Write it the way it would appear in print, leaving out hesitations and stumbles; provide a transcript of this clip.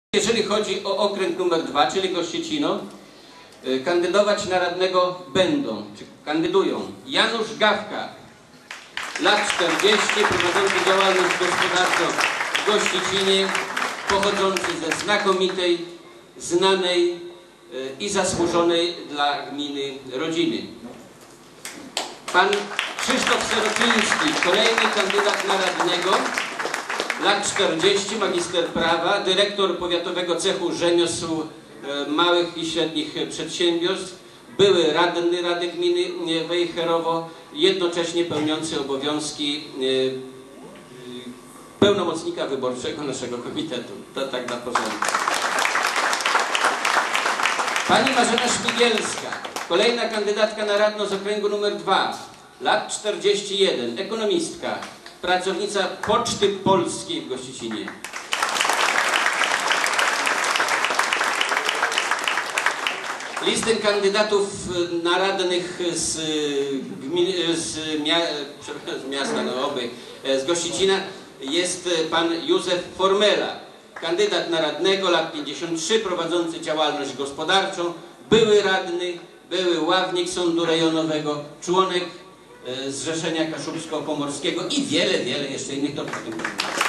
Jeżeli chodzi o okręg numer 2, czyli Gościecino, kandydować na radnego będą, czy kandydują Janusz Gawka, lat 40, prowadzący działalność gospodarczą w Gościecinie, pochodzący ze znakomitej, znanej i zasłużonej dla gminy rodziny. Pan Krzysztof Seropiński, kolejny kandydat na radnego, lat 40, magister prawa, dyrektor powiatowego cechu rzemiosł małych i średnich przedsiębiorstw, były radny Rady Gminy Wejherowo, jednocześnie pełniący obowiązki pełnomocnika wyborczego naszego komitetu. To tak na porządku. Pani Marzena Szpigielska, kolejna kandydatka na radną z okręgu numer 2, lat 41, ekonomistka, pracownica Poczty Polskiej w Gościecinie. Listę kandydatów na radnych z Gościecina jest pan Józef Formela, kandydat na radnego, lat 53, prowadzący działalność gospodarczą, były radny, były ławnik sądu rejonowego, członek Zrzeszenia Kaszubsko-Pomorskiego i wiele jeszcze innych.